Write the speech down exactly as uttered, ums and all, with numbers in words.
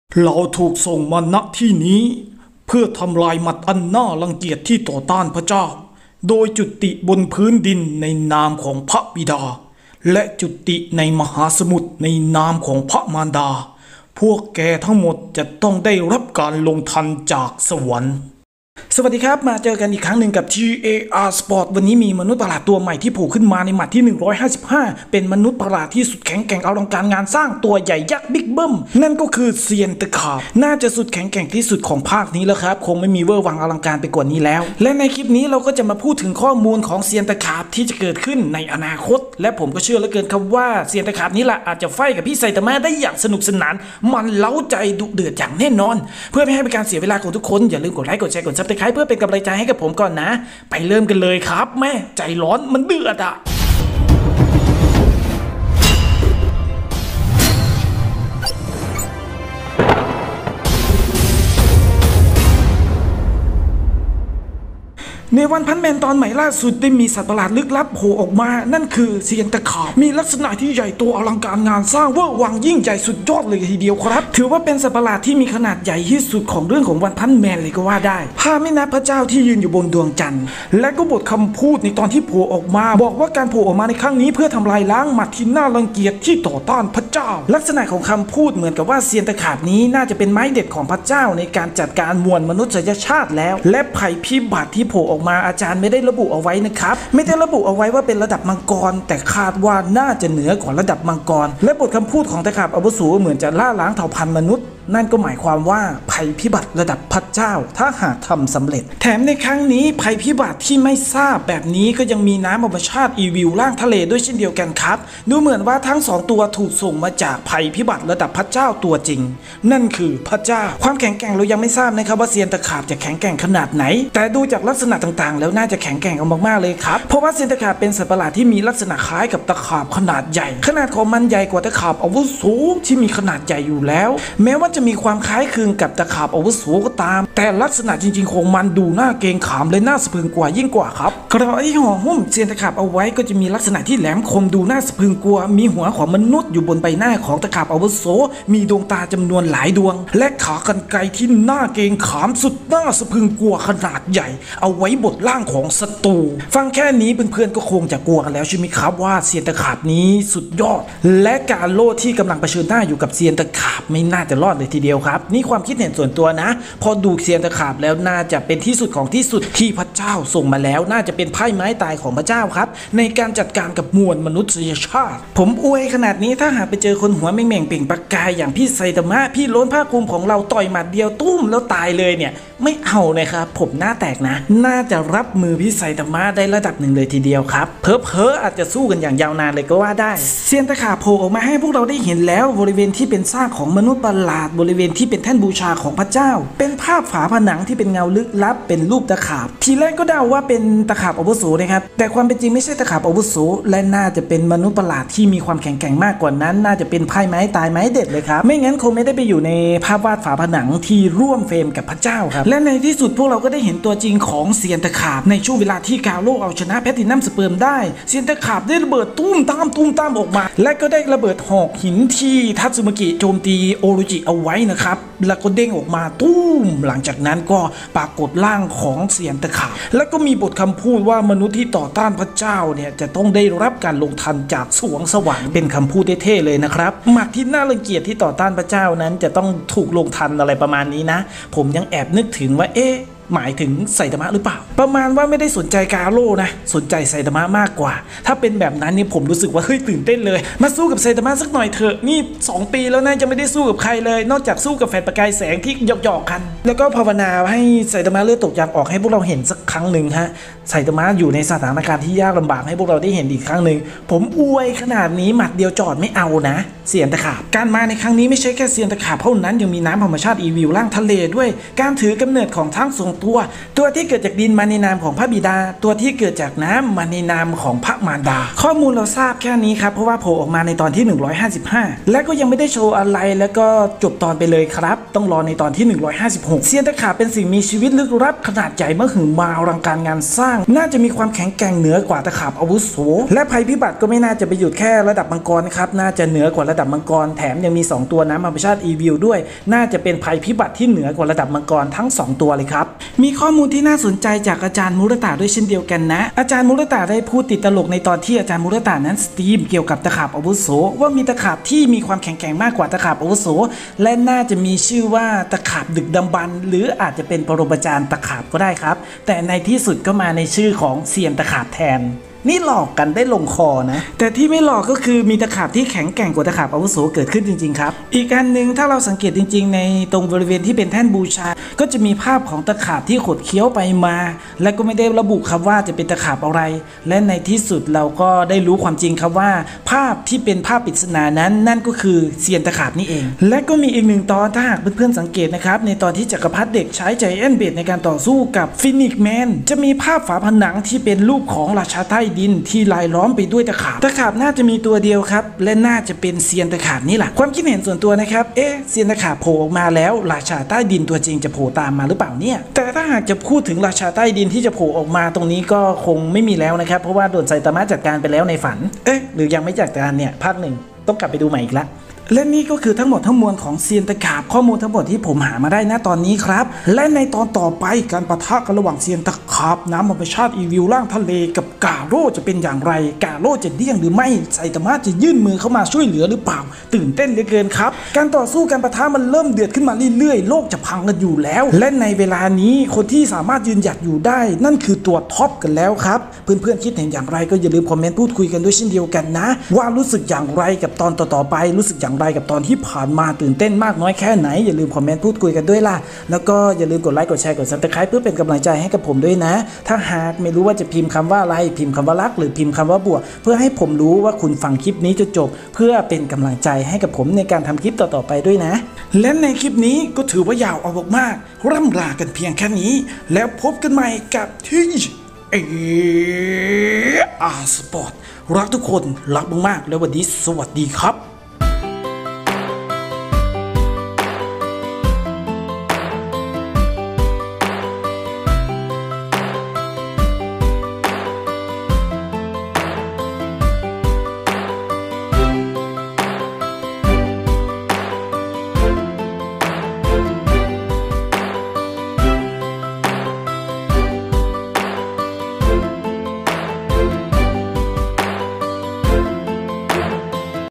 เราถูกส่งมาณที่นี้เพื่อทำลายหมัดอันน่ารังเกียจที่ต่อต้านพระเจ้าโดยจุติบนพื้นดินในนามของพระบิดาและจุติในมหาสมุทรในนามของพระมารดาพวกแกทั้งหมดจะต้องได้รับการลงทันจากสวรรค์สวัสดีครับมาเจอกันอีกครั้งหนึ่งกับ ที เอ อาร์ Sport วันนี้มีมนุษย์ประหลาดตัวใหม่ที่โผล่ขึ้นมาในหมัดที่หนึ่งร้อยห้าสิบห้าเป็นมนุษย์ประหลาดที่สุดแข็งแกร่งอลังการงานสร้างตัวใหญ่ยักษ์บิ๊กเบิ้มนั่นก็คือเซียนตะขาบน่าจะสุดแข็งแกร่งที่สุดของภาคนี้แล้วครับคงไม่มีเวอร์วังอลังการไปกว่านี้แล้วและในคลิปนี้เราก็จะมาพูดถึงข้อมูลของเซียนตะขาบที่จะเกิดขึ้นในอนาคตและผมก็เชื่อเหลือเกินครับว่าเซียนตะขาบนี้แหละอาจจะไฟกับพี่ไซตามะได้อย่างสนุกสนานมันเล้าใจดุเดือดอย่างแน่นอนเพื่อไม่ให้เป็นการเสียเวลาของทุกคนอย่าลืมกดไลค์กดแชร์กดซับสไครป์เพื่อเป็นกำลังใจให้กับผมก่อนนะไปเริ่มกันเลยครับแม่ใจร้อนมันเดือดอ่ะในวันพันแมนตอนใหม่ล่าสุดได้มีสัตว์ประหลาดลึกลับโผล่ออกมานั่นคือเซียนตะขาบมีลักษณะที่ใหญ่โตอลังการงานสร้างเวอร์วังยิ่งใหญ่สุดยอดเลยทีเดียวครับถือว่าเป็นสัตว์ประหลาดที่มีขนาดใหญ่ที่สุดของเรื่องของวันพันแมนเลยก็ว่าได้พาไม่นับพระเจ้าที่ยืนอยู่บนดวงจันทร์และก็บทคำพูดในตอนที่โผล่ออกมาบอกว่าการโผล่ออกมาในครั้งนี้เพื่อทำลายล้างหมัดที่น่ารังเกียจที่ต่อต้านพระเจ้าลักษณะของคำพูดเหมือนกับว่าเซียนตะขาบนี้น่าจะเป็นไม้เด็ดของพระเจ้าในการจัดการมวลมนุษยชาติแล้วและภัยพิบัติที่โผล่ออกมาอาจารย์ไม่ได้ระบุเอาไว้นะครับไม่ได้ระบุเอาไว้ว่าเป็นระดับมังกรแต่คาดว่าน่าจะเหนือกว่าระดับมังกรและบทคำพูดของตะขาบอาวุโสเหมือนจะล่าล้างเผ่าพันธุ์มนุษย์นั่นก็หมายความว่าภัยพิบัติระดับพระเจ้าถ้าหากทำสำเร็จแถมในครั้งนี้ภัยพิบัติที่ไม่ทราบแบบนี้ก็ยังมีน้ำธรรมชาติอีวิลล่างทะเลด้วยเช่นเดียวกันครับดูเหมือนว่าทั้งสองตัวถูกส่งมาจากภัยพิบัติระดับพระเจ้าตัวจริงนั่นคือพระเจ้าความแข็งแกร่งเรายังไม่ทราบนะครับว่าเซียนตะขาบจะแข็งแกร่งขนาดไหนแต่ดูจากลักษณะต่างๆแล้วน่าจะแข็งแกร่งเอามากๆเลยครับเพราะว่าเซียนตะขาบเป็นสัตว์ประหลาดที่มีลักษณะคล้ายกับตะขาบขนาดใหญ่ขนาดของมันใหญ่กว่าตะขาบอาวุโสที่มีขนาดใหญ่อยู่แล้วแม้ว่าจะมีความคล้ายกับตะขาบอาวุโสก็ตามแต่ลักษณะจริงๆของมันดูน่าเกรงขามและน่าสะพรึงกว่ายิ่งกว่าครับกระไอห่อหุ้มเซียนตะขาบเอาไว้ก็จะมีลักษณะที่แหลมคมดูน่าสะพรึงกลัวมีหัวของมนุษย์อยู่บนใบหน้าของตะขาบอาวุโสมีดวงตาจำนวนหลายดวงและขากรรไกรที่น่าเกรงขามสุดน่าสะพรึงกลัวขนาดใหญ่เอาไว้บดล่างของศัตรูฟังแค่นี้เพื่อนๆก็คงจะกลัวกันแล้วใช่ไหมครับว่าเซียนตะขาบนี้สุดยอดและการโล่ที่กำลังเผชิญหน้าอยู่กับเซียนตะขาบไม่น่าจะรอดเลยทีเดียวครับนี่ความคิดเห็นส่วนตัวนะพอดูเซียนตะขาบแล้วน่าจะเป็นที่สุดของที่สุดที่พระเจ้าส่งมาแล้วน่าจะเป็นไพ่ไม้ตายของพระเจ้าครับในการจัดการกับมวลมนุษยชาติผมอวยขนาดนี้ถ้าหากไปเจอคนหัวแม่งๆเปล่งประกายอย่างพี่ไซตามะพี่ล้นผ้าคลุมของเราต่อยหมัดเดียวตุ้มแล้วตายเลยเนี่ยไม่เอาเลยครับผมหน้าแตกนะน่าจะรับมือพี่ไซตามะได้ระดับหนึ่งเลยทีเดียวครับเพอเพออาจจะสู้กันอย่างยาวนานเลยก็ว่าได้เซียนตะขาบโผล่ออกมาให้พวกเราได้เห็นแล้วบริเวณที่เป็นซากของมนุษย์ประหลาดบริเวณที่เป็นแท่นบูชาของพระเจ้าเป็นภาพฝาผนังที่เป็นเงาลึกลับเป็นรูปตะขาบทีแรกก็เดาว่าเป็นตะขาบอาวุโสนะครับแต่ความเป็นจริงไม่ใช่ตะขาบอาวุโสและน่าจะเป็นมนุษย์ประหลาดที่มีความแข็งแกร่งมากกว่านั้นน่าจะเป็นไพ่ไม้ตายไม้เด็ดเลยครับไม่งั้นคงไม่ได้ไปอยู่ในภาพวาดฝาผนังที่ร่วมเฟรมกับพระเจ้าครับและในที่สุดพวกเราก็ได้เห็นตัวจริงของเซียนตะขาบในช่วงเวลาที่กาโลเอาชนะแพทินัมสเปิร์มได้เซียนตะขาบได้ระเบิดตุ้มตามตุ้มตามออกมาและก็ได้ระเบิดหอกหินที่ทัตสึมากิโจมตีโอรุจิเอาไว้นะครับแล้วก็เด้งออกมาตุ้มหลังจากนั้นก็ปรากฏร่างของเซียนตะขาบแล้วก็มีบทคำพูดว่ามนุษย์ที่ต่อต้านพระเจ้าเนี่ยจะต้องได้รับการลงทันจากสวงสวรรค์เป็นคำพูดเท่ๆเลยนะครับหมัดที่น่ารังเกียจที่ต่อต้านพระเจ้านั้นจะต้องถูกลงทันอะไรประมาณนี้นะผมยังแอบนึกถึงว่าเอ๊ะหมายถึงไซตามะหรือเปล่าประมาณว่าไม่ได้สนใจกาโร่นะสนใจไซตามะมากกว่าถ้าเป็นแบบนั้นนี่ผมรู้สึกว่าเฮ้ยตื่นเต้นเลยมาสู้กับไซตามะสักหน่อยเถอะนี่สองปีแล้วนะจะไม่ได้สู้กับใครเลยนอกจากสู้กับแฟนประกายแสงที่หยอกๆกันแล้วก็ภาวนาให้ไซตามะเลือดตกยางออกให้พวกเราเห็นสักครั้งหนึ่งฮะไซตามะอยู่ในสถานการณ์ที่ยากลำบากให้พวกเราได้เห็นอีกครั้งหนึ่งผมอวยขนาดนี้หมัดเดียวจอดไม่เอานะเซียนตะขาบการมาในครั้งนี้ไม่ใช่แค่เซียนตะขาบเท่านั้นยังมีน้ำธรรมชาติอีวิลล่างทะเลด้วยการถือกำเนิดของทั้งสองตัวตัวที่เกิดจากดินมาในนามของพระบิดาตัวที่เกิดจากน้ำมาในนามของพระมารดาข้อมูลเราทราบแค่นี้ครับเพราะว่าโผล่ออกมาในตอนที่หนึ่งร้อยห้าสิบห้าและก็ยังไม่ได้โชว์อะไรแล้วก็จบตอนไปเลยครับต้องรอในตอนที่หนึ่งร้อยห้าสิบหกเซียนตะขาบเป็นสิ่งมีชีวิตลึกลับขนาดใหญ่มหึมาอลังการงานสร้างน่าจะมีความแข็งแกร่งเหนือกว่าตะขาบอาวุโสและภัยพิบัติก็ไม่น่าจะไปหยุดแค่ระดับมังกรนะครับน่าจะเหนือกว่าระดับมังกรแถมยังมีสองตัวน้ำธรรมชาติอีวิลด้วยน่าจะเป็นภัยพิบัติที่เหนือกว่าระดับมังกรทั้งสองตัวเลยครับมีข้อมูลที่น่าสนใจจากอาจารย์มุรตะด้วยเช่นเดียวกันนะอาจารย์มุรตะได้พูดติดตลกในตอนที่อาจารย์มุรตะนั้นสตรีมเกี่ยวกับตะขาบอาวุโสว่ามีตะขาบที่มีความแข็งแกร่งมากกว่าตะขาบอาวุโสและน่าจะมีชื่อว่าตะขาบดึกดำบรรพ์หรืออาจจะเป็นปรมาจารย์ตะขาบก็ได้ครับแต่ในที่สุดก็มาในชื่อของเซียนตะขาบแทนนี่หลอกกันได้ลงคอนะแต่ที่ไม่หลอกก็คือมีตะขาบที่แข็งแกร่งกว่าตะขาบอาวุโสเกิดขึ้นจริงๆครับอีกอันหนึ่งถ้าเราสังเกตจริงๆในตรงบริเวณที่เป็นแท่นบูชาก็จะมีภาพของตะขาบที่ขดเคี้ยวไปมาและก็ไม่ได้ระบุครับว่าจะเป็นตะขาบอะไรและในที่สุดเราก็ได้รู้ความจริงครับว่าภาพที่เป็นภาพปริศนานั้นนั่นก็คือเซียนตะขาบนี่เองและก็มีอีกหนึ่งตอนถ้าหากเพื่อนๆสังเกตนะครับในตอนที่จักรพรรดิเด็กใช้ใจแอนเบดในการต่อสู้กับฟินิกแมนจะมีภาพฝาผนังที่เป็นรูปของราชาใต้ดินที่ลายล้อมไปด้วยตะขาบตะขาบน่าจะมีตัวเดียวครับและน่าจะเป็นเซียนตะขาบนี่แหละความคิดเห็นส่วนตัวนะครับเอ๊ะเซียนตะขาบโผล่ออกมาแล้วราชาใต้ดินตัวจริงจะโผล่ตามมาหรือเปล่าเนี่ยแต่ถ้าหากจะพูดถึงราชาใต้ดินที่จะโผล่ออกมาตรงนี้ก็คงไม่มีแล้วนะครับเพราะว่าโดนไซตามะจัดการไปแล้วในฝันเอ๊ะหรือยังไม่จัดการเนี่ยภาคหนึ่งต้องกลับไปดูใหม่อีกละและนี่ก็คือทั้งหมดทั้งมวลของเซียนตะขาบข้อมูลทั้งหมดที่ผมหามาได้นะตอนนี้ครับและในตอนต่อไปการปะทะกันระหว่างเซียนตะขาบน้ำธรรมชาติอีวิลล่างทะเลกับกาโร่จะเป็นอย่างไรกาโร่จะเดี้ยงหรือไม่ไซตามะจะยื่นมือเข้ามาช่วยเหลือหรือเปล่าตื่นเต้นเหลือเกินครับการต่อสู้การปะทะมันเริ่มเดือดขึ้นมาเรื่อยๆโลกจะพังกันอยู่แล้วและในเวลานี้คนที่สามารถยืนหยัดอยู่ได้นั่นคือตัวท็อปกันแล้วครับเพื่อนๆคิดเห็นอย่างไรก็อย่าลืมคอมเมนต์พูดคุยกันด้วยเช่นเดียวกันนะว่ารู้สึกอย่างไรกับตอนต่อๆไปรู้สึกอย่างไรกับตอนที่ผ่านมาตื่นเต้นมากน้อยแค่ไหนอย่าลืมคอมเมนต์พูดคุยกันด้วยล่ะแล้วก็อย่าลืมกดไลค์กดแชร์กด ซับสไครบ์ เพื่อเป็นกำลังใจให้กับผมด้วยนะถ้าหากไม่รู้ว่าจะพิมพ์คำว่าอะไรพิมพ์คำว่ารักหรือพิมพ์คำว่าบวกเพื่อให้ผมรู้ว่าคุณฟังคลิปนี้จนจบเพื่อเป็นกำลังใจให้กับผมในการทำคลิปต่อๆไปด้วยนะและในคลิปนี้ก็ถือว่ายาวเอามากๆร่ำลากันเพียงแค่นี้แล้วพบกันใหม่กับที่เออาร์สปอร์ตรักทุกคนรักมากๆแล้ววันนี้สวัสดีครับ